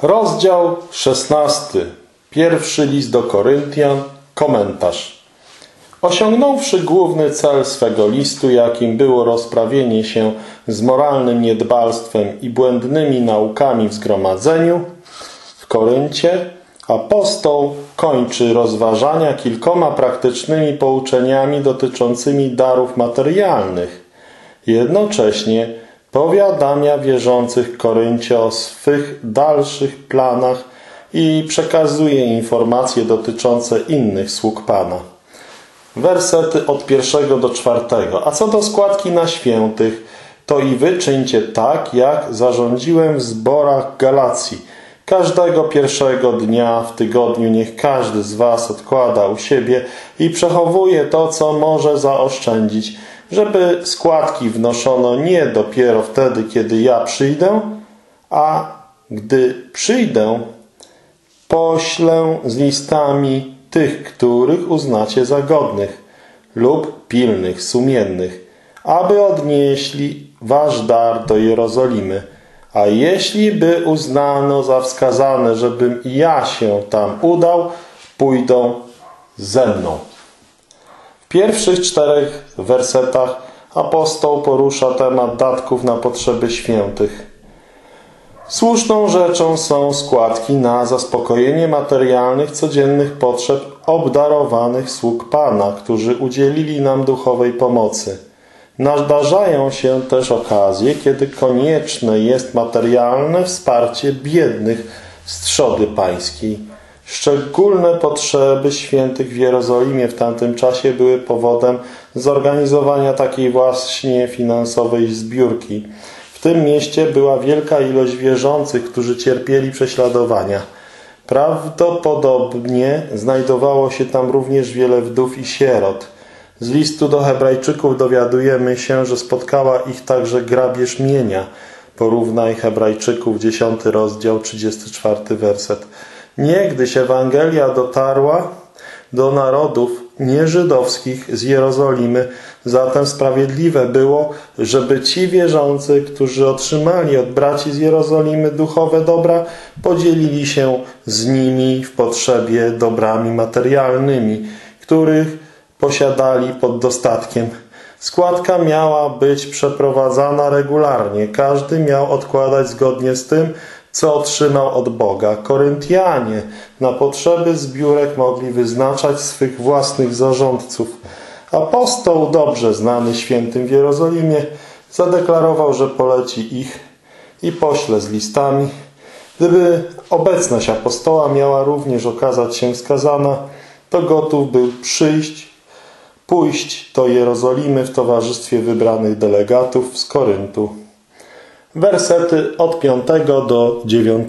Rozdział 16. Pierwszy list do Koryntian. Komentarz. Osiągnąwszy główny cel swego listu, jakim było rozprawienie się z moralnym niedbalstwem i błędnymi naukami w zgromadzeniu w Koryncie, apostoł kończy rozważania kilkoma praktycznymi pouczeniami dotyczącymi darów materialnych. Jednocześnie powiadamia wierzących w Koryncie o swych dalszych planach i przekazuje informacje dotyczące innych sług Pana. Wersety od 1 do 4. A co do składki na świętych, to i wy czyńcie tak, jak zarządziłem w zborach Galacji. Każdego pierwszego dnia w tygodniu niech każdy z was odkłada u siebie i przechowuje to, co może zaoszczędzić, żeby składki wnoszono nie dopiero wtedy, kiedy ja przyjdę, a gdy przyjdę, poślę z listami tych, których uznacie za godnych lub pilnych, sumiennych, aby odnieśli wasz dar do Jerozolimy. A jeśli by uznano za wskazane, żebym ja się tam udał, pójdą ze mną. W pierwszych 4 wersetach apostoł porusza temat datków na potrzeby świętych. Słuszną rzeczą są składki na zaspokojenie materialnych, codziennych potrzeb obdarowanych sług Pana, którzy udzielili nam duchowej pomocy. Nadarzają się też okazje, kiedy konieczne jest materialne wsparcie biednych z trzody pańskiej. Szczególne potrzeby świętych w Jerozolimie w tamtym czasie były powodem zorganizowania takiej właśnie finansowej zbiórki. W tym mieście była wielka ilość wierzących, którzy cierpieli prześladowania. Prawdopodobnie znajdowało się tam również wiele wdów i sierot. Z listu do Hebrajczyków dowiadujemy się, że spotkała ich także grabież mienia. Porównaj Hebrajczyków, 10 rozdział, 34 werset. Niegdyś Ewangelia dotarła do narodów nieżydowskich z Jerozolimy, zatem sprawiedliwe było, żeby ci wierzący, którzy otrzymali od braci z Jerozolimy duchowe dobra, podzielili się z nimi w potrzebie dobrami materialnymi, których posiadali pod dostatkiem. Składka miała być przeprowadzana regularnie. Każdy miał odkładać zgodnie z tym, co otrzymał od Boga. Koryntianie na potrzeby zbiórek mogli wyznaczać swych własnych zarządców. Apostoł, dobrze znany świętym w Jerozolimie, zadeklarował, że poleci ich i pośle z listami. Gdyby obecność apostoła miała również okazać się wskazana, to gotów był pójść do Jerozolimy w towarzystwie wybranych delegatów z Koryntu. Wersety od 5 do 9.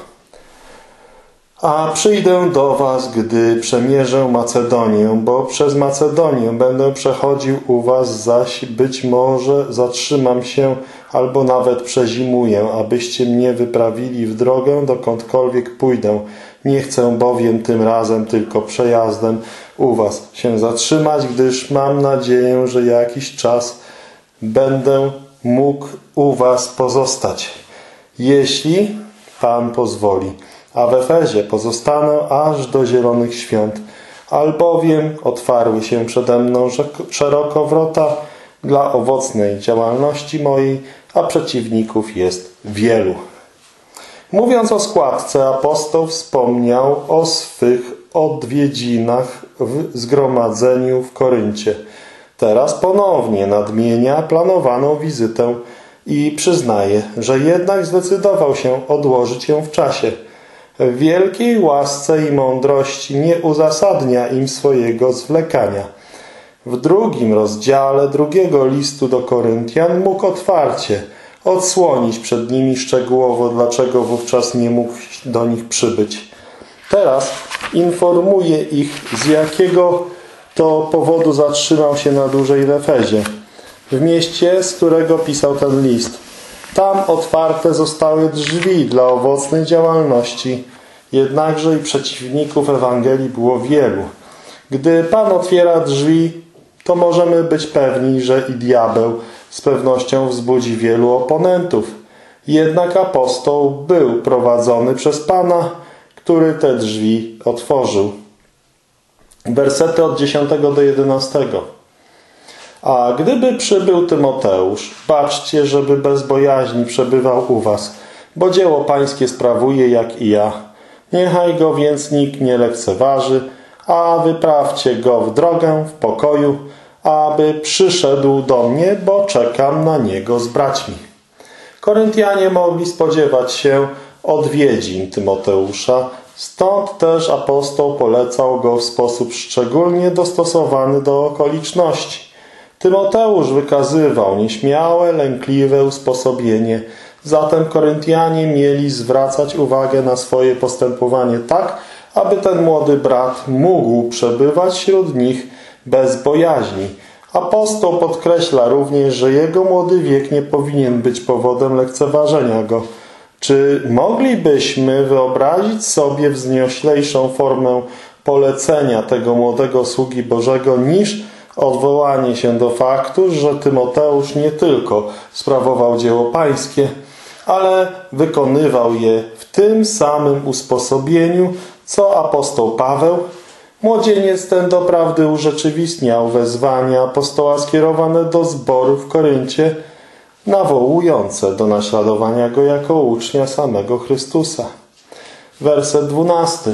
A przyjdę do was, gdy przemierzę Macedonię, bo przez Macedonię będę przechodził u was, zaś być może zatrzymam się albo nawet przezimuję, abyście mnie wyprawili w drogę, dokądkolwiek pójdę. Nie chcę bowiem tym razem tylko przejazdem u was się zatrzymać, gdyż mam nadzieję, że jakiś czas będę mógł u was pozostać, jeśli Pan pozwoli. A w Efezie pozostanę aż do Zielonych Świąt, albowiem otwarły się przede mną szeroko wrota dla owocnej działalności mojej, a przeciwników jest wielu. Mówiąc o składce, apostoł wspomniał o swych odwiedzinach w zgromadzeniu w Koryncie. Teraz ponownie nadmienia planowaną wizytę i przyznaje, że jednak zdecydował się odłożyć ją w czasie. W wielkiej łasce i mądrości nie uzasadnia im swojego zwlekania. W 2 rozdziale 2 listu do Koryntian mógł otwarcie odsłonić przed nimi szczegółowo, dlaczego wówczas nie mógł do nich przybyć. Teraz informuje ich, z jakiego to powodu zatrzymał się na dłużej w Efezie, w mieście, z którego pisał ten list. Tam otwarte zostały drzwi dla owocnej działalności, jednakże i przeciwników Ewangelii było wielu. Gdy Pan otwiera drzwi, to możemy być pewni, że i diabeł z pewnością wzbudzi wielu oponentów. Jednak apostoł był prowadzony przez Pana, który te drzwi otworzył. Wersety od 10 do 11. A gdyby przybył Tymoteusz, baczcie, żeby bez bojaźni przebywał u was, bo dzieło pańskie sprawuje jak i ja. Niechaj go więc nikt nie lekceważy, a wyprawcie go w drogę, w pokoju, aby przyszedł do mnie, bo czekam na niego z braćmi. Koryntianie mogli spodziewać się odwiedzin Tymoteusza, stąd też apostoł polecał go w sposób szczególnie dostosowany do okoliczności. Tymoteusz wykazywał nieśmiałe, lękliwe usposobienie, zatem Koryntianie mieli zwracać uwagę na swoje postępowanie tak, aby ten młody brat mógł przebywać wśród nich bez bojaźni. Apostoł podkreśla również, że jego młody wiek nie powinien być powodem lekceważenia go. Czy moglibyśmy wyobrazić sobie wznioślejszą formę polecenia tego młodego sługi Bożego niż odwołanie się do faktu, że Tymoteusz nie tylko sprawował dzieło pańskie, ale wykonywał je w tym samym usposobieniu, co apostoł Paweł? Młodzieniec ten doprawdy urzeczywistniał wezwania apostoła skierowane do zboru w Koryncie, nawołujące do naśladowania go jako ucznia samego Chrystusa. Werset 12.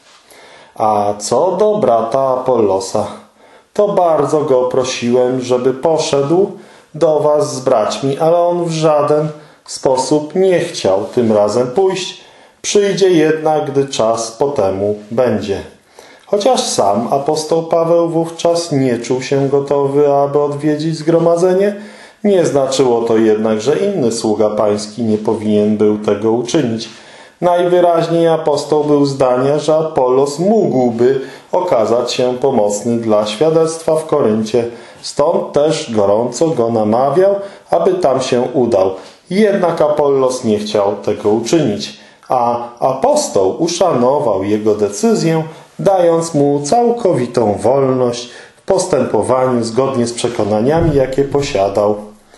A co do brata Apollosa, to bardzo go prosiłem, żeby poszedł do was z braćmi, ale on w żaden sposób nie chciał tym razem pójść. Przyjdzie jednak, gdy czas po temu będzie. Chociaż sam apostoł Paweł wówczas nie czuł się gotowy, aby odwiedzić zgromadzenie, nie znaczyło to jednak, że inny sługa pański nie powinien był tego uczynić. Najwyraźniej apostoł był zdania, że Apollos mógłby okazać się pomocny dla świadectwa w Koryncie. Stąd też gorąco go namawiał, aby tam się udał. Jednak Apollos nie chciał tego uczynić, a apostoł uszanował jego decyzję, dając mu całkowitą wolność w postępowaniu zgodnie z przekonaniami, jakie posiadał.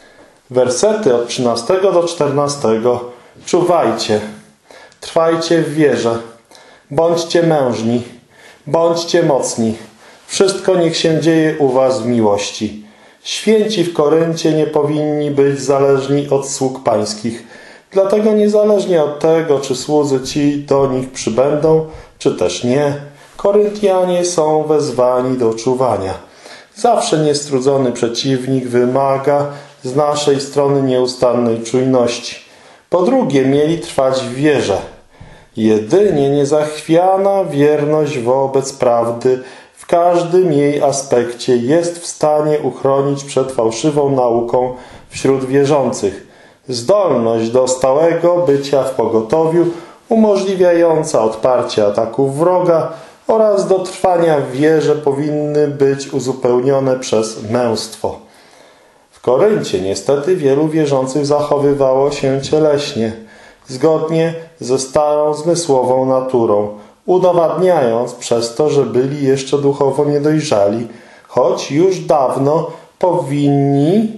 Wersety od 13 do 14. Czuwajcie, trwajcie w wierze, bądźcie mężni, bądźcie mocni. Wszystko niech się dzieje u was w miłości. Święci w Koryncie nie powinni być zależni od sług pańskich. Dlatego niezależnie od tego, czy słudzy ci do nich przybędą, czy też nie, Koryntianie są wezwani do czuwania. Zawsze niestrudzony przeciwnik wymaga z naszej strony nieustannej czujności. Po drugie, mieli trwać w wierze. Jedynie niezachwiana wierność wobec prawdy w każdym jej aspekcie jest w stanie uchronić przed fałszywą nauką wśród wierzących. Zdolność do stałego bycia w pogotowiu, umożliwiająca odparcie ataków wroga oraz do trwania w wierze powinny być uzupełnione przez męstwo. W Koryncie niestety wielu wierzących zachowywało się cieleśnie, zgodnie ze starą zmysłową naturą, udowadniając przez to, że byli jeszcze duchowo niedojrzali, choć już dawno powinni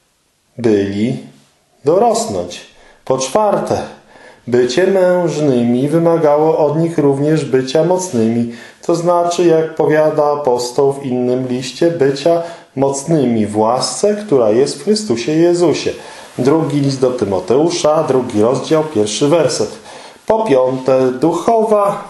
byli dorosnąć. Po czwarte, bycie mężnymi wymagało od nich również bycia mocnymi, to znaczy, jak powiada apostoł w innym liście, bycia mocnymi w łasce, która jest w Chrystusie Jezusie. Drugi list do Tymoteusza, 2 rozdział, 1 werset. Po piąte, duchowa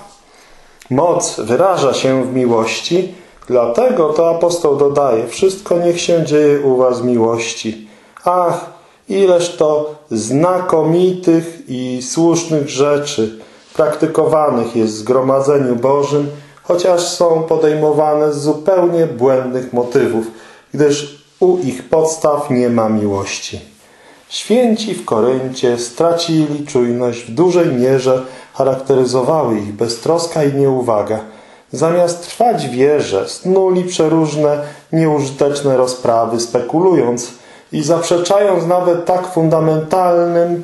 moc wyraża się w miłości, dlatego to apostoł dodaje, wszystko niech się dzieje u was w miłości. Ach, ileż to znakomitych i słusznych rzeczy praktykowanych jest w zgromadzeniu Bożym, chociaż są podejmowane z zupełnie błędnych motywów, gdyż u ich podstaw nie ma miłości. Święci w Koryncie stracili czujność, w dużej mierze charakteryzowały ich beztroska i nieuwaga. Zamiast trwać w wierze, snuli przeróżne nieużyteczne rozprawy, spekulując i zaprzeczając nawet tak fundamentalnym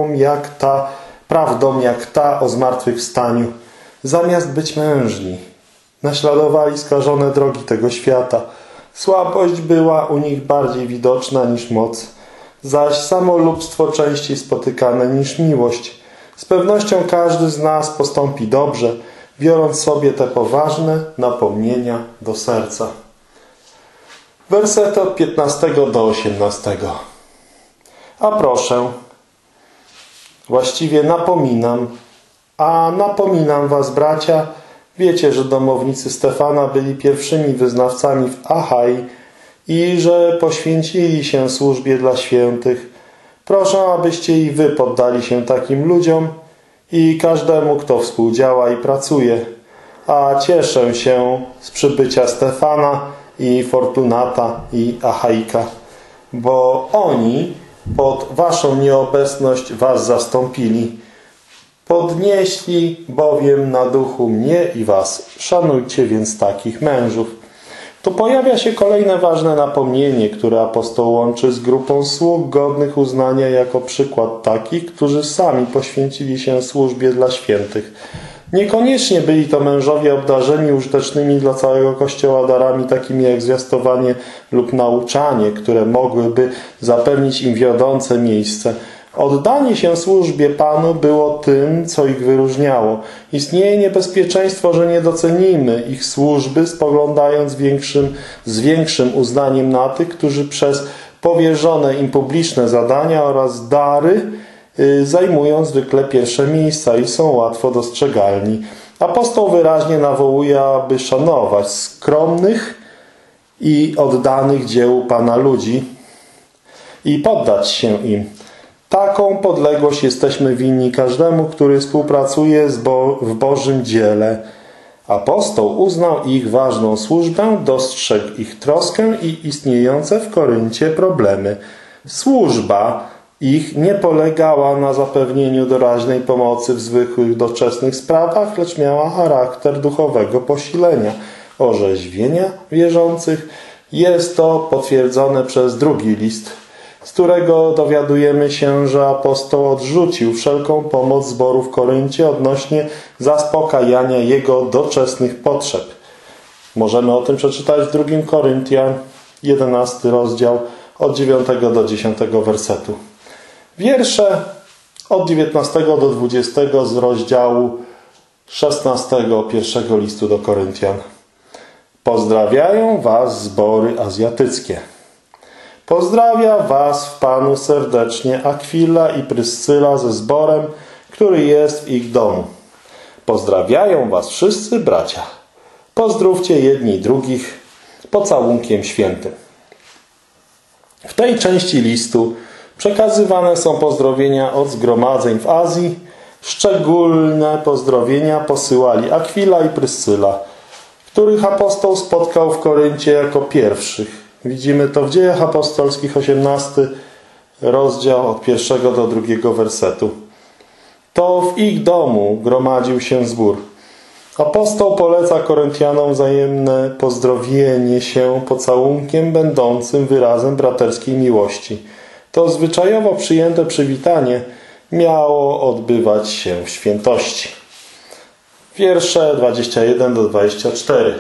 prawdom jak ta o zmartwychwstaniu. Zamiast być mężni, naśladowali skażone drogi tego świata. Słabość była u nich bardziej widoczna niż moc. zaś samolubstwo częściej spotykane niż miłość. Z pewnością każdy z nas postąpi dobrze, biorąc sobie te poważne napomnienia do serca. Wersety od 15 do 18. A proszę, właściwie napominam was, bracia, wiecie, że domownicy Stefana byli pierwszymi wyznawcami w Achai i że poświęcili się służbie dla świętych. Proszę, abyście i wy poddali się takim ludziom i każdemu, kto współdziała i pracuje. A cieszę się z przybycia Stefana i Fortunata i Achaika, bo oni pod waszą nieobecność was zastąpili. Podnieśli bowiem na duchu mnie i was. Szanujcie więc takich mężów. Tu pojawia się kolejne ważne napomnienie, które apostoł łączy z grupą sług godnych uznania jako przykład takich, którzy sami poświęcili się służbie dla świętych. Niekoniecznie byli to mężowie obdarzeni użytecznymi dla całego Kościoła darami takimi jak zwiastowanie lub nauczanie, które mogłyby zapewnić im wiodące miejsce. Oddanie się służbie Panu było tym, co ich wyróżniało. Istnieje niebezpieczeństwo, że nie docenimy ich służby, spoglądając z większym uznaniem na tych, którzy przez powierzone im publiczne zadania oraz dary zajmują zwykle pierwsze miejsca i są łatwo dostrzegalni. Apostoł wyraźnie nawołuje, aby szanować skromnych i oddanych dziełu Pana ludzi i poddać się im. Taką podległość jesteśmy winni każdemu, który współpracuje w Bożym dziele. Apostoł uznał ich ważną służbę, dostrzegł ich troskę i istniejące w Koryncie problemy. Służba ich nie polegała na zapewnieniu doraźnej pomocy w zwykłych, doczesnych sprawach, lecz miała charakter duchowego posilenia, orzeźwienia wierzących. Jest to potwierdzone przez drugi list, z którego dowiadujemy się, że apostoł odrzucił wszelką pomoc zboru w Koryncie odnośnie zaspokajania jego doczesnych potrzeb. Możemy o tym przeczytać w 2 Koryntian, 11 rozdział, od 9 do 10 wersetu. Wiersze od 19 do 20 z rozdziału 16 pierwszego listu do Koryntian. Pozdrawiają was zbory azjatyckie. Pozdrawia was w Panu serdecznie Akwila i Pryscyla ze zborem, który jest w ich domu. Pozdrawiają was wszyscy bracia. Pozdrówcie jedni drugich pocałunkiem świętym. W tej części listu przekazywane są pozdrowienia od zgromadzeń w Azji. Szczególne pozdrowienia posyłali Akwila i Pryscyla, których apostoł spotkał w Koryncie jako pierwszych. Widzimy to w Dziejach Apostolskich, 18 rozdział od 1 do 2 wersetu. To w ich domu gromadził się zbór. Apostoł poleca Koryntianom wzajemne pozdrowienie się pocałunkiem będącym wyrazem braterskiej miłości. To zwyczajowo przyjęte przywitanie miało odbywać się w świętości. Wiersze 21 do 24.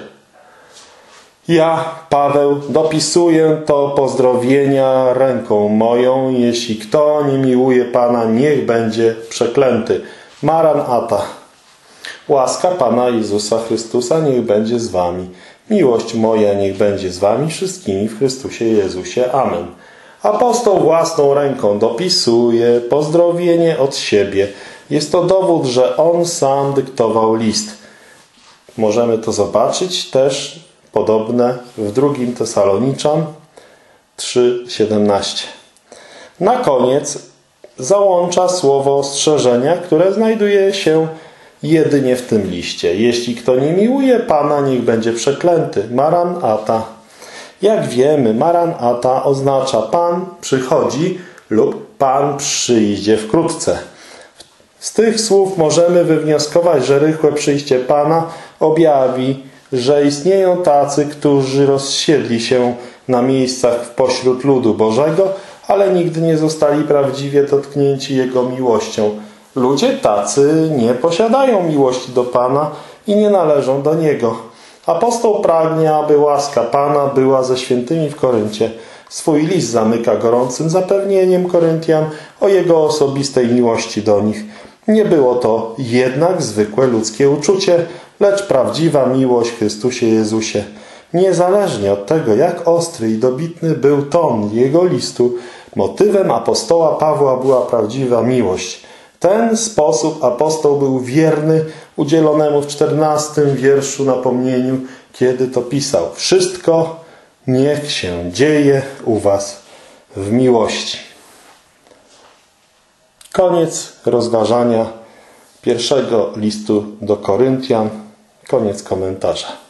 Ja, Paweł, dopisuję to pozdrowienia ręką moją. Jeśli kto nie miłuje Pana, niech będzie przeklęty. Maranata. Łaska Pana Jezusa Chrystusa niech będzie z wami. Miłość moja niech będzie z wami wszystkimi w Chrystusie Jezusie. Amen. Apostoł własną ręką dopisuje pozdrowienie od siebie. Jest to dowód, że on sam dyktował list. Możemy to zobaczyć też podobne w 2 Tesaloniczan 3:17. Na koniec załącza słowo ostrzeżenia, które znajduje się jedynie w tym liście. Jeśli kto nie miłuje Pana, niech będzie przeklęty. Maranata. Jak wiemy, Maranata oznacza Pan przychodzi lub Pan przyjdzie wkrótce. Z tych słów możemy wywnioskować, że rychłe przyjście Pana objawi, że istnieją tacy, którzy rozsiedli się na miejscach pośród ludu Bożego, ale nigdy nie zostali prawdziwie dotknięci Jego miłością. Ludzie tacy nie posiadają miłości do Pana i nie należą do Niego. Apostoł pragnie, aby łaska Pana była ze świętymi w Koryncie. Swój list zamyka gorącym zapewnieniem Koryntian o jego osobistej miłości do nich. Nie było to jednak zwykłe ludzkie uczucie, lecz prawdziwa miłość w Chrystusie Jezusie. Niezależnie od tego, jak ostry i dobitny był ton jego listu, motywem apostoła Pawła była prawdziwa miłość. W ten sposób apostoł był wierny udzielonemu w 14 wierszu napomnieniu, kiedy to pisał: wszystko niech się dzieje u was w miłości. Koniec rozważania pierwszego listu do Koryntian. Koniec komentarza.